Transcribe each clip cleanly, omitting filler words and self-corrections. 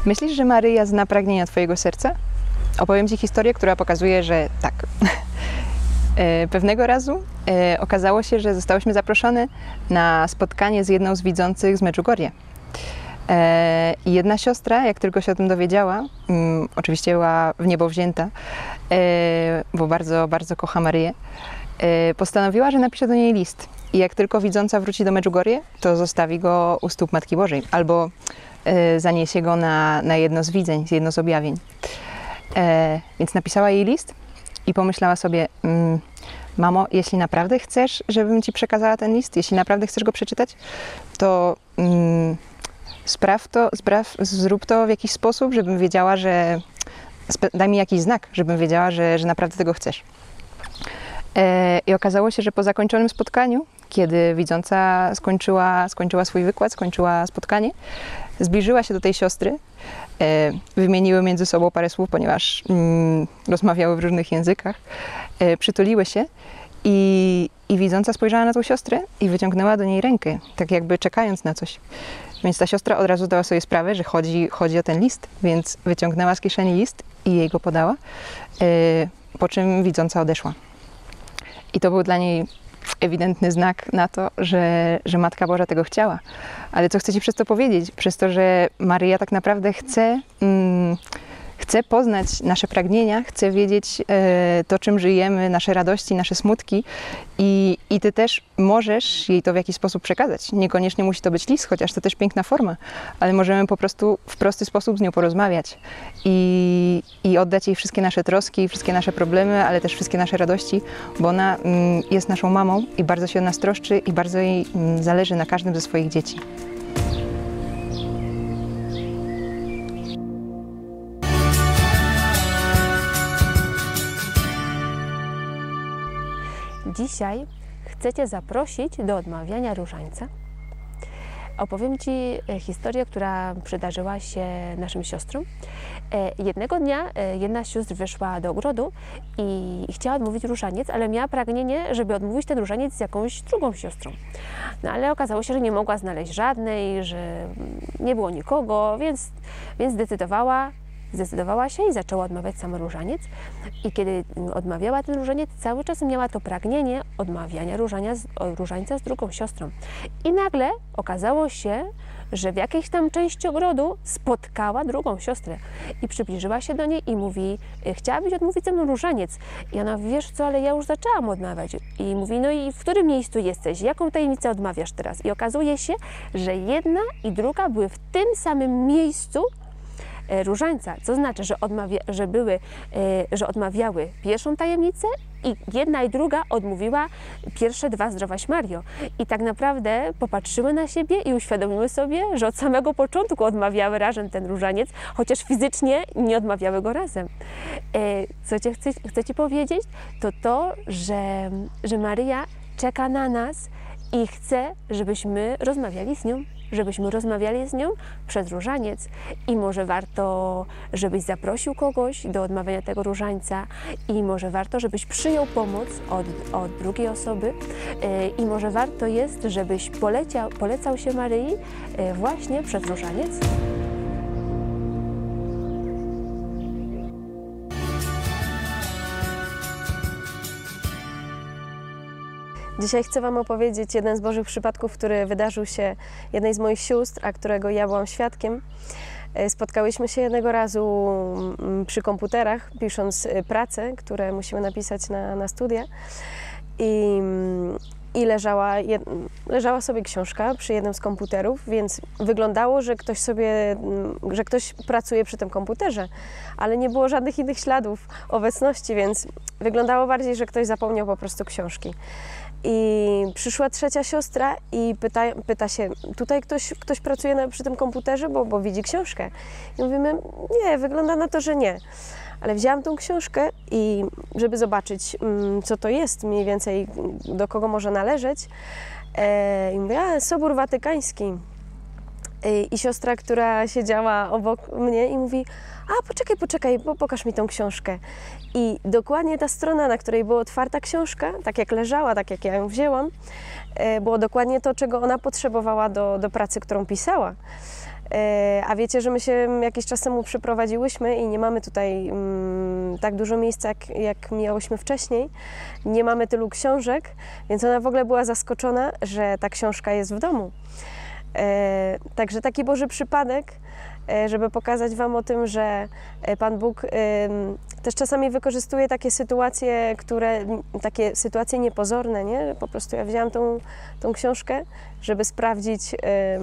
Myślisz, że Maryja zna pragnienia Twojego serca? Opowiem Ci historię, która pokazuje, że tak. Pewnego razu okazało się, że zostałyśmy zaproszone na spotkanie z jedną z widzących z Medjugorje. I jedna siostra, jak tylko się o tym dowiedziała, oczywiście była w niebo wzięta, bo bardzo, bardzo kocha Maryję, postanowiła, że napisze do niej list. I jak tylko widząca wróci do Medjugorje, to zostawi go u stóp Matki Bożej, albo zaniesie go na jedno z widzeń, jedno z objawień. Więc napisała jej list i pomyślała sobie, mamo, jeśli naprawdę chcesz, żebym Ci przekazała ten list, jeśli naprawdę chcesz go przeczytać, to zrób to w jakiś sposób, żebym wiedziała, że... Daj mi jakiś znak, żebym wiedziała, że naprawdę tego chcesz. I okazało się, że po zakończonym spotkaniu, kiedy widząca skończyła swój wykład, skończyła spotkanie, zbliżyła się do tej siostry, wymieniły między sobą parę słów, ponieważ rozmawiały w różnych językach, przytuliły się i widząca spojrzała na tą siostrę i wyciągnęła do niej rękę, tak jakby czekając na coś. Więc ta siostra od razu zdała sobie sprawę, że chodzi o ten list, więc wyciągnęła z kieszeni list i jej go podała, po czym widząca odeszła. I to był dla niej ewidentny znak na to, że Matka Boża tego chciała. Ale co chcę Ci przez to powiedzieć? Przez to, że Maryja tak naprawdę chce poznać nasze pragnienia, chce wiedzieć to, czym żyjemy, nasze radości, nasze smutki i Ty też możesz jej to w jakiś sposób przekazać. Niekoniecznie musi to być list, chociaż to też piękna forma, ale możemy po prostu w prosty sposób z nią porozmawiać i oddać jej wszystkie nasze troski, wszystkie nasze problemy, ale też wszystkie nasze radości, bo ona jest naszą mamą i bardzo się o nas troszczy i bardzo jej zależy na każdym ze swoich dzieci. Dzisiaj chcę Cię zaprosić do odmawiania różańca. Opowiem Ci historię, która przydarzyła się naszym siostrom. Jednego dnia jedna z sióstr wyszła do ogrodu i chciała odmówić różaniec, ale miała pragnienie, żeby odmówić ten różaniec z jakąś drugą siostrą. No ale okazało się, że nie mogła znaleźć żadnej, że nie było nikogo, więc zdecydowała się i zaczęła odmawiać sam różaniec. I kiedy odmawiała ten różaniec, cały czas miała to pragnienie odmawiania różańca z drugą siostrą. I nagle okazało się, że w jakiejś tam części ogrodu spotkała drugą siostrę. I przybliżyła się do niej i mówi, chciałabyś odmówić ze mną różaniec. I ona, wiesz co, ale ja już zaczęłam odmawiać. I mówi, no i w którym miejscu jesteś? Jaką tajemnicę odmawiasz teraz? I okazuje się, że jedna i druga były w tym samym miejscu różańca, co znaczy, że odmawiały pierwszą tajemnicę i jedna i druga odmówiła pierwsze dwa Zdrowaś Mario. I tak naprawdę popatrzyły na siebie i uświadomiły sobie, że od samego początku odmawiały razem ten różaniec, chociaż fizycznie nie odmawiały go razem. Co chcę Ci powiedzieć, to, że Maryja czeka na nas i chce, żebyśmy rozmawiali z nią przez różaniec i może warto, żebyś zaprosił kogoś do odmawiania tego różańca i może warto, żebyś przyjął pomoc od drugiej osoby i może warto jest, żebyś polecał się Maryi właśnie przez różaniec. Dzisiaj chcę Wam opowiedzieć jeden z Bożych przypadków, który wydarzył się jednej z moich sióstr, a którego ja byłam świadkiem. Spotkałyśmy się jednego razu przy komputerach, pisząc prace, które musimy napisać na studia. I leżała sobie książka przy jednym z komputerów, więc wyglądało, że ktoś pracuje przy tym komputerze, ale nie było żadnych innych śladów obecności, więc wyglądało bardziej, że ktoś zapomniał po prostu książki. I przyszła trzecia siostra i pyta się, tutaj ktoś pracuje przy tym komputerze, bo widzi książkę. I mówimy, nie, wygląda na to, że nie. Ale wzięłam tą książkę i żeby zobaczyć, co to jest, mniej więcej do kogo może należeć, i mówię, Sobór Watykański. I siostra, która siedziała obok mnie i mówi, poczekaj, pokaż mi tą książkę. I dokładnie ta strona, na której była otwarta książka, tak jak leżała, tak jak ja ją wzięłam, było dokładnie to, czego ona potrzebowała do pracy, którą pisała. A wiecie, że my się jakiś czas temu przeprowadziłyśmy i nie mamy tutaj tak dużo miejsca, jak miałyśmy wcześniej. Nie mamy tylu książek, więc ona w ogóle była zaskoczona, że ta książka jest w domu. Także taki Boży przypadek, żeby pokazać Wam o tym, że Pan Bóg też czasami wykorzystuje takie sytuacje, takie sytuacje niepozorne, nie? Po prostu ja wzięłam tą książkę, żeby sprawdzić,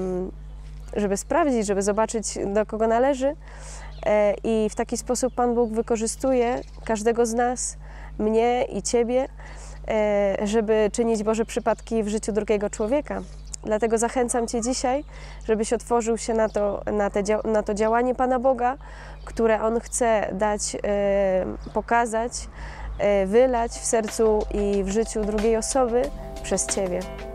żeby zobaczyć, do kogo należy, i w taki sposób Pan Bóg wykorzystuje każdego z nas, mnie i Ciebie, żeby czynić Boże przypadki w życiu drugiego człowieka. Dlatego zachęcam Cię dzisiaj, żebyś otworzył się na to działanie Pana Boga, które On chce dać, pokazać, wylać w sercu i w życiu drugiej osoby przez Ciebie.